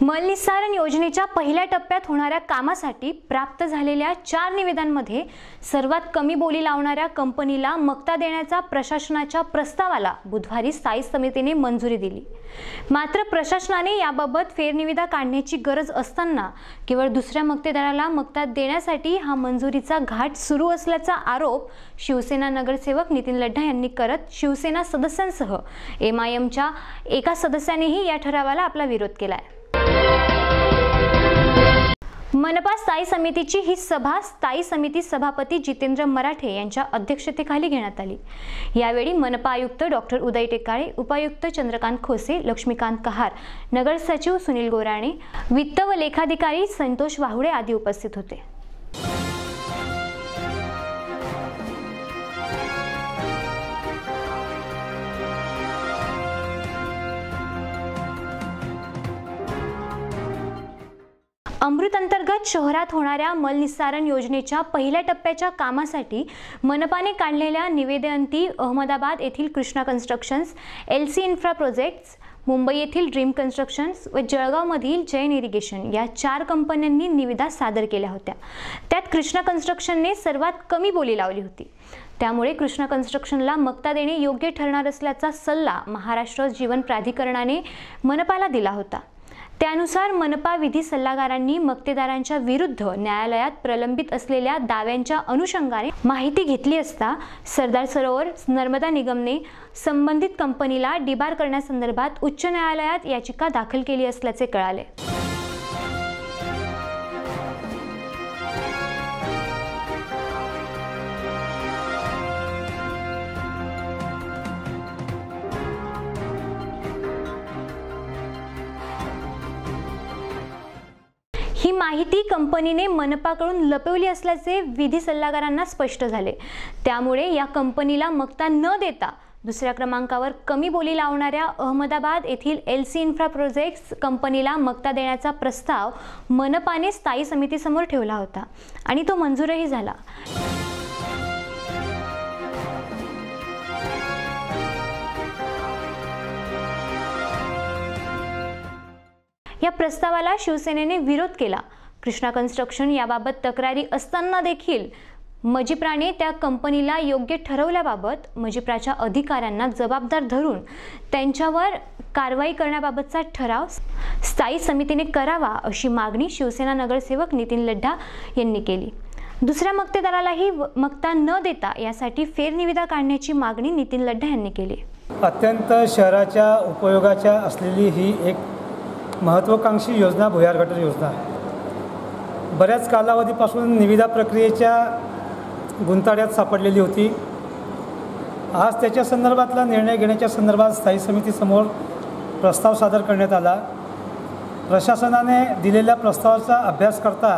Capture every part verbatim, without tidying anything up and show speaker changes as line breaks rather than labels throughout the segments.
मलनिस्सारण योजनेच्या पहिल्या टप्प्यात होणाऱ्या कामासाठी प्राप्त झालेल्या चार निवेदनांमध्ये सर्वात कमी बोली लावणाऱ्या कंपनीला मक्ता देण्याचा प्रशासनाच्या प्रस्तावाला बुधवारी स्थायी समितीने मंजुरी दिली। मात्र प्रशासनाने याबाबत फेरनिविदा काढण्याची गरज असताना केवळ दुसऱ्या मक्तेदाराला मक्ता देण्यासाठी हा मंजुरीचा घाट सुरू असल्याचा आरोप शिवसेना नगरसेवक नितीन लड्ढा यांनी करत शिवसेना सदस्यांसह एम आय एमच्या एका सदस्यानेही या ठरावाला आपला विरोध केलाय। मनपा स्थायी समितीची ही सभा स्थायी समिती सभापती जितेंद्र मराठे यांच्या अध्यक्षतेखाली घेण्यात आली। यावेळी मनपा आयुक्त डॉक्टर उदय टेकाळे, उपायुक्त चंद्रकांत खोसे, लक्ष्मीकांत कहार, नगर सचिव सुनील गोराणे, वित्त व लेखाधिकारी संतोष वाहुडे आदी उपस्थित होते। अमृत अंतर्गत शहरात होणाऱ्या मलनिस्सारण योजनेच्या पहिल्या टप्प्याच्या कामासाठी मनपाने काढलेल्या निवेदनांती अहमदाबाद येथील Krishna Constructions, L C Infra Projects, Mumbai येथील ड्रीम कन्स्ट्रक्शन्स व जळगावमधील जैन इरिगेशन या चार कंपन्यांनी निविदा सादर केल्या होत्या। त्यात कृष्णा कन्स्ट्रक्शनने सर्वात कमी बोली लावली होती। त्यामुळे कृष्णा कन्स्ट्रक्शनला मक्ता देणे योग्य ठरणार असल्याचा सल्ला महाराष्ट्र जीवन प्राधिकरणाने मनपाला दिला होता। त्यानुसार मनपा विधी सल्लागारांनी मक्तेदारांच्या विरुद्ध न्यायालयात प्रलंबित असलेल्या दाव्यांच्या अनुषंगाने माहिती घेतली असता सरदार सरोवर नर्मदा निगमने संबंधित कंपनीला डिबार करण्यासंदर्भात उच्च न्यायालयात याचिका दाखल केली असल्याचे कळाले। ही माहिती कंपनीने मनपाकडून लपवली असल्याचे विधी सल्लागारांना स्पष्ट झाले। त्यामुळे या कंपनीला मक्ता न देता दुसऱ्या क्रमांकावर कमी बोली लावणाऱ्या अहमदाबाद येथील एल सी इन्फ्रा प्रोजेक्ट्स कंपनीला मक्ता देण्याचा प्रस्ताव मनपाने स्थायी समितीसमोर ठेवला होता आणि तो मंजूरही झाला। या प्रस्तावाला शिवसेनेने विरोध केला। कृष्णा कन्स्ट्रक्शन याबाबत तक्रारी असताना देखील मजिप्राने त्या कंपनीला योग्य ठरवल्याबाबत मजिप्राच्या अधिकाऱ्यांना जबाबदार धरून त्यांच्यावर कारवाई करण्याबाबतचा ठराव स्थायी समितीने करावा अशी मागणी शिवसेना नगरसेवक नितीन लड्ढा यांनी केली। दुसऱ्या मक्तेदारालाही मक्ता न देता यासाठी फेरनिविदा काढण्याची मागणी नितीन लड्ढा यांनी केली।
अत्यंत शहराच्या उपयोगाच्या असलेली ही एक महत्त्वाकांक्षी योजना भुयार गटर योजना बऱ्याच कालावधीपासून निविदा प्रक्रियेच्या गुंताळ्यात सापडलेली होती। आज त्याच्या संदर्भातला निर्णय घेण्याच्या संदर्भात स्थायी समितीसमोर प्रस्ताव सादर करण्यात आला। प्रशासनाने दिलेल्या प्रस्तावाचा अभ्यास करता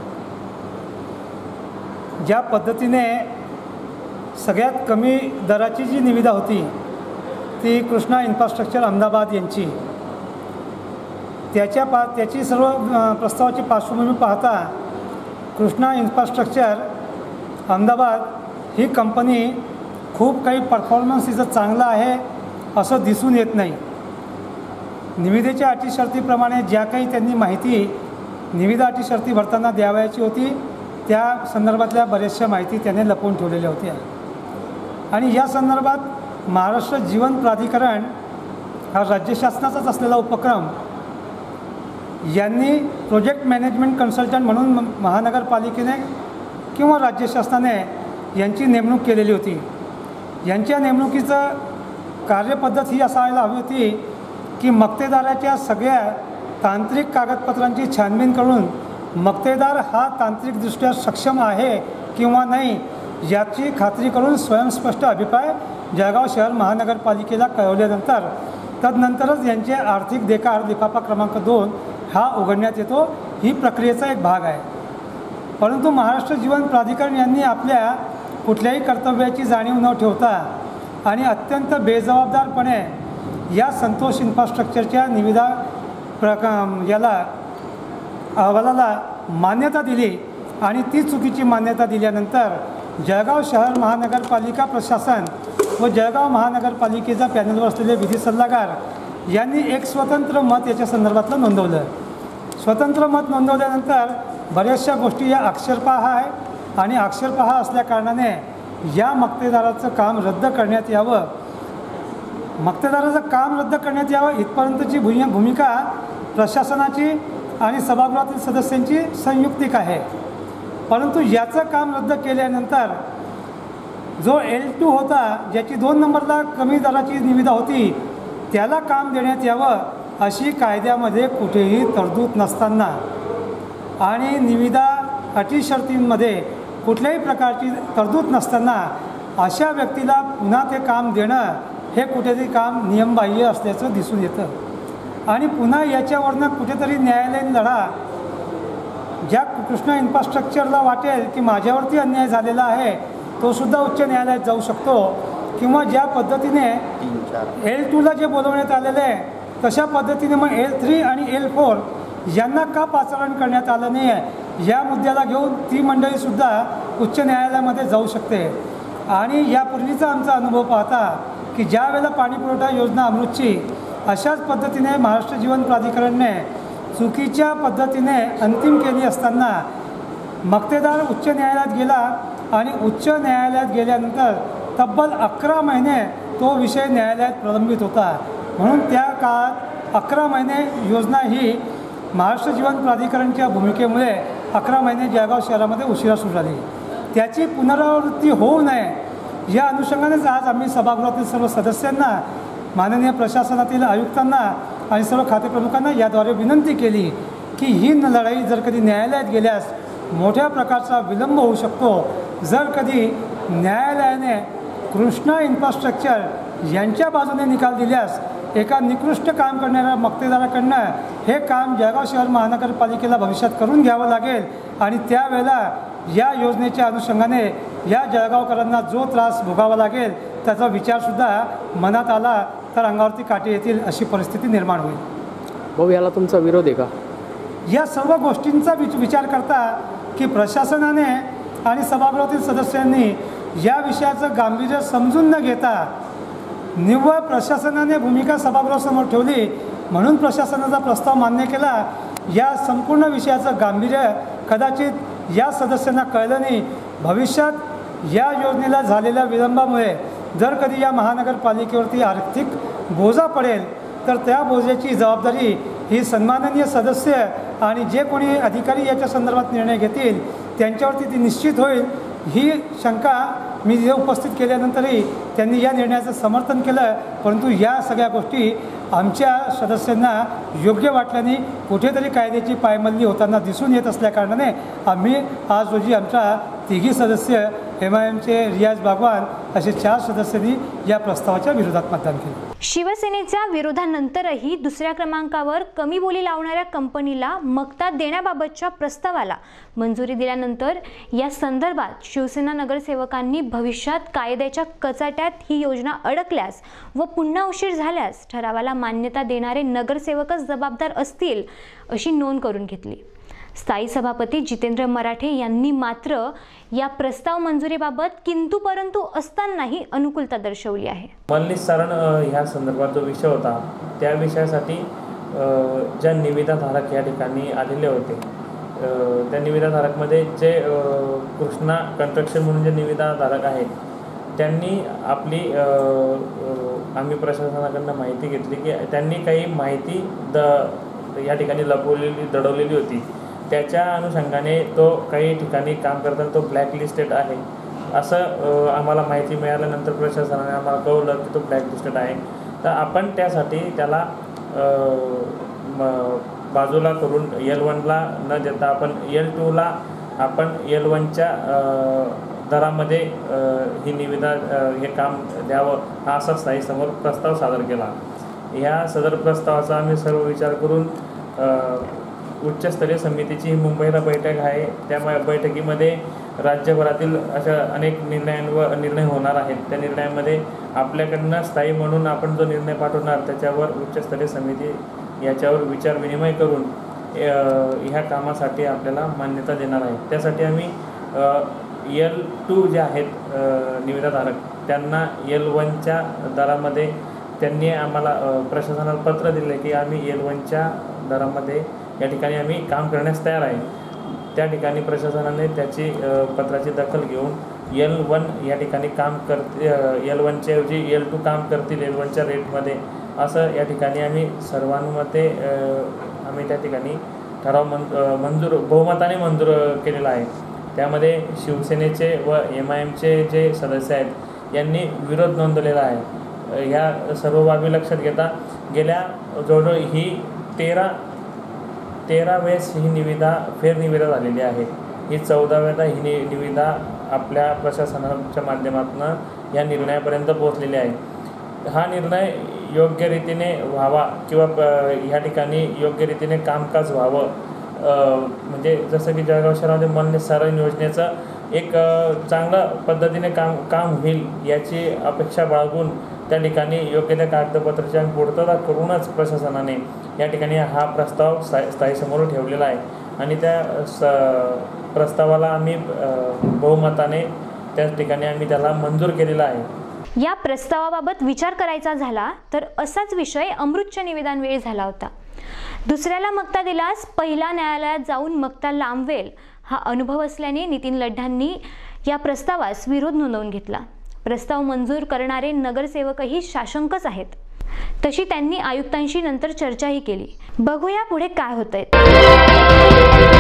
ज्या पद्धतीने सगळ्यात कमी दराची जी निविदा होती ती कृष्णा इन्फ्रास्ट्रक्चर अहमदाबाद यांची, त्याच्या पा त्याची सर्व प्रस्तावाची पार्श्वभूमी पाहता कृष्णा इन्फ्रास्ट्रक्चर अहमदाबाद ही कंपनी खूप काही परफॉर्मन्स तिचं चांगलं आहे असं दिसून येत नाही। निविदेच्या अटी शर्तीप्रमाणे ज्या काही त्यांनी माहिती निविदा अटी शर्ती भरताना द्यावयाची होती त्या संदर्भातल्या बऱ्याचशा माहिती त्याने लपवून ठेवलेल्या होत्या आणि या संदर्भात महाराष्ट्र जीवन प्राधिकरण हा राज्य शासनाचाच असलेला उपक्रम यांनी प्रोजेक्ट मॅनेजमेंट कन्सल्टंट म्हणून महानगरपालिकेने किंवा राज्य शासनाने यांची नेमणूक केलेली होती। यांच्या नेमणुकीचं कार्यपद्धत ही असायला हवी होती की मक्तेदाराच्या सगळ्या तांत्रिक कागदपत्रांची छानबीन करून मक्तेदार हा तांत्रिकदृष्ट्या सक्षम आहे किंवा नाही याची खात्री करून स्वयंस्पष्ट अभिप्राय जळगाव शहर महानगरपालिकेला कळवल्यानंतर तदनंतरच यांचे आर्थिक देकार लिफाफा क्रमांक दोन हा उघडण्यात येतो। ही प्रक्रियेचा एक भाग आहे। परंतु महाराष्ट्र जीवन प्राधिकरण यांनी आपल्या कुठल्याही कर्तव्याची जाणीव न ठेवता आणि अत्यंत बेजबाबदारपणे या संतोष इन्फ्रास्ट्रक्चरच्या निविदा प्रका याला अहवालाला मान्यता दिली आणि ती चुकीची मान्यता दिल्यानंतर जळगाव शहर महानगरपालिका प्रशासन व जळगाव महानगरपालिकेचा पॅनलवर असलेले विधी सल्लागार यांनी एक स्वतंत्र मत याच्या संदर्भातलं नोंदवलं। स्वतंत्र मत नोंदवल्यानंतर बऱ्याचशा गोष्टी या अक्षरपहा आहे आणि अक्षरपहा असल्याकारणाने या मक्तेदाराचं काम रद्द करण्यात यावं मक्तेदाराचं काम रद्द करण्यात यावं इथपर्यंतची भूमि भूमिका प्रशासनाची आणि सभागृहातील सदस्यांची संयुक्तिक आहे. परंतु याचं काम रद्द केल्यानंतर जो एल टू होता, ज्याची दोन नंबरला कमी दराची निविदा होती, त्याला काम देण्यात यावं अशी कायद्यामध्ये कुठेही तरतूद नसताना आणि निविदा अटी शर्तींमध्ये कुठल्याही प्रकारची तरतूद नसताना अशा व्यक्तीला पुन्हा ते काम देणं हे कुठेतरी काम नियमबाह्य असल्याचं दिसून येतं. आणि पुन्हा याच्यावरनं कुठेतरी न्यायालयीन लढा ज्या कृष्णा इन्फ्रास्ट्रक्चरला वाटेल की माझ्यावरती अन्याय झालेला आहे तो सुद्धा उच्च न्यायालयात जाऊ शकतो, किंवा ज्या पद्धतीने एल टूला जे बोलवण्यात आलेलं आहे तशा पद्धतीने मग एल थ्री आणि एल फोर यांना का पाचारण करण्यात आलं नाही आहे या मुद्द्याला घेऊन ती मंडळीसुद्धा उच्च न्यायालयामध्ये जाऊ शकते. आणि यापूर्वीचा आमचा अनुभव पाहता की ज्या वेळेला पाणीपुरवठा योजना अमृतची अशाच पद्धतीने महाराष्ट्र जीवन प्राधिकरणने चुकीच्या पद्धतीने अंतिम केली असताना मक्तेदार उच्च न्यायालयात गेला आणि उच्च न्यायालयात गेल्यानंतर तब्बल अकरा महिने तो विषय न्यायालयात प्रलंबित होता. म्हणून त्या काळात अकरा महिने योजना ही महाराष्ट्र जीवन प्राधिकरणच्या भूमिकेमुळे अकरा महिने जळगाव शहरामध्ये उशिरा सुरू झाली. त्याची पुनरावृत्ती होऊ नये या अनुषंगानेच आज आम्ही सभागृहातील सर्व सदस्यांना, माननीय प्रशासनातील आयुक्तांना आणि सर्व खातेप्रमुखांना याद्वारे विनंती केली की ही लढाई जर कधी न्यायालयात गेल्यास मोठ्या प्रकारचा विलंब होऊ शकतो. जर कधी न्यायालयाने कृष्णा इन्फ्रास्ट्रक्चर यांच्या बाजूने निकाल दिल्यास एका निकृष्ट काम करणाऱ्या मक्तेदाराकडनं हे काम जळगाव शहर महानगरपालिकेला भविष्यात करून घ्यावं लागेल आणि त्यावेळेला या योजनेच्या अनुषंगाने या जळगावकरांना जो त्रास भोगावा लागेल त्याचा विचारसुद्धा मनात आला तर अंगावरती काटे येतील अशी परिस्थिती निर्माण होईल.
भाऊ, याला तुमचा विरोध आहे का?
या सर्व गोष्टींचा विच विचार करता की प्रशासनाने आणि सभागृहातील सदस्यांनी या विषयाचं गांभीर्य समजून न घेता निव्वळ प्रशासनाने भूमिका सभागृहासमोर ठेवली म्हणून प्रशासनाचा प्रस्ताव मान्य केला. या संपूर्ण विषयाचं गांभीर्य कदाचित या सदस्यांना कळलं नाही. भविष्यात या योजनेला झालेल्या विलंबामुळे जर कधी या महानगरपालिकेवरती आर्थिक बोजा पडेल तर त्या बोजाची जबाबदारी ही सन्माननीय सदस्य आणि जे कोणी अधिकारी याच्या संदर्भात निर्णय घेतील त्यांच्यावरती ती निश्चित होईल. ही शंका मी जे उपस्थित केल्यानंतरही त्यांनी या निर्णयाचं समर्थन केलं. परंतु या सगळ्या गोष्टी आमच्या सदस्यांना योग्य वाटल्याने कुठेतरी कायद्याची पायमल्ली होताना दिसून येत असल्याकारणाने आम्ही आज रोजी आमच्या तिघी सदस्य एम आय एमचे रियाज बागवान असे चार सदस्यांनी या प्रस्तावाच्या विरोधात मतदान केले.
शिवसेनेच्या विरोधानंतरही दुसऱ्या क्रमांकावर कमी बोली लावणाऱ्या कंपनीला मक्ता देण्याबाबतच्या प्रस्तावाला मंजुरी दिल्यानंतर या संदर्भात शिवसेना नगरसेवकांनी भविष्यात कायद्याच्या कचाट्यात ही योजना अडकल्यास व पुन्हा उशीर झाल्यास ठरावाला मान्यता देणारे नगरसेवकच जबाबदार असतील अशी नोंद करून घेतली. स्थायी सभापती जितेंद्र मराठे यांनी मात्र या प्रस्ताव मंजुरीबाबत किंतु परंतु असतानाही अनुकूलता दर्शवली आहे.
मलनिस्सारण ह्या संदर्भात जो विषय होता त्या विषयासाठी ज्या निविदाधारक या ठिकाणी आलेले होते त्या निविदाधारकमध्ये जे कृष्णा कन्स्ट्रक्शन म्हणून जे निविदाधारक आहेत त्यांनी आपली आम्ही प्रशासनाकडून माहिती घेतली की त्यांनी काही माहिती द या ठिकाणी लपवलेली दडवलेली होती. त्याच्या अनुषंगाने तो काही ठिकाणी काम करताना तो ब्लॅकलिस्टेड आहे असं आम्हाला माहिती मिळाल्यानंतर प्रशासनाने आम्हाला कळवलं की तो ब्लॅकलिस्टेड आहे. तर आपण त्यासाठी त्याला बाजूला करून एल वनला न देता आपण एल टूला आपण एल वनच्या दरामध्ये ही निविदा हे काम द्यावं हा असा स्थायी समोर प्रस्ताव सादर केला. ह्या सदर प्रस्तावाचा आम्ही सर्व विचार करून उच्चस्तरीय समितीची ही मुंबईला बैठक आहे. त्या बैठकीमध्ये राज्यभरातील अशा अनेक निर्णयांवर निर्णय होणार आहेत. त्या निर्णयामध्ये आपल्याकडनं स्थायी म्हणून आपण जो निर्णय पाठवणार त्याच्यावर उच्चस्तरीय समिती याच्यावर विचार विनिमय करून ह्या कामासाठी आपल्याला मान्यता देणार आहे. त्यासाठी आम्ही एल टू जे आहेत निविदाधारक त्यांना एल वनच्या दरामध्ये त्यांनी आम्हाला प्रशासनाला पत्र दिले की आम्ही एल वनच्या दरामध्ये या ठिकाणी आम्ही काम करण्यास तयार आहे. त्या ठिकाणी प्रशासनाने त्याची अ, पत्राची दखल घेऊन एल वन या ठिकाणी काम करते एल वनच्या ऐवजी एल टू काम करतील एल वनच्या रेटमध्ये, असं या ठिकाणी आम्ही सर्वांमध्ये अ, आम्ही त्या ठिकाणी ठराव मन मंजूर बहुमताने मंजूर केलेला आहे. त्यामध्ये शिवसेनेचे व एम आय एमचे जे सदस्य आहेत यांनी विरोध नोंदवलेला आहे. ह्या सर्व बाबी लक्षात घेता गेल्या जवळजवळ ही तेरा तेरा वेळेस ही निविदा फेरनिविदा झालेली आहे. ही चौदाव्यादा ही नि निविदा आपल्या प्रशासनाच्या माध्यमातून या निर्णयापर्यंत पोहोचलेली आहे. हा निर्णय योग्य रीतीने व्हावा किंवा ह्या ठिकाणी योग्य रीतीने कामकाज व्हावं, म्हणजे जसं की जळगाव शहरामध्ये मलनिस्सारण योजनेचं एक चांगल्या पद्धतीने काम काम होईल याची अपेक्षा बाळगून त्या ठिकाणी योग्य त्या कागदपत्राची पूर्तता करूनच प्रशासनाने या ठिकाणी हा प्रस्ताव स्था स्थायीसमोर ठेवलेला आहे आणि त्या स प्रस्तावाला आम्ही बहुमताने त्याच ठिकाणी आम्ही त्याला मंजूर केलेला आहे.
या प्रस्तावाबाबत विचार करायचा झाला तर असाच विषय अमृतच्या निवेदनावेळी झाला होता. दुसऱ्याला मक्ता दिलास पहिला न्यायालयात जाऊन मक्ता लांबवेल हा अनुभव असल्याने नितीन लड्ढांनी या प्रस्तावास विरोध नोंदवून घेतला. प्रस्ताव मंजूर करणारे नगरसेवकही साशंकच आहेत. तशी त्यांनी आयुक्तांशी नंतर चर्चाही केली. बघूया पुढे काय होतंय.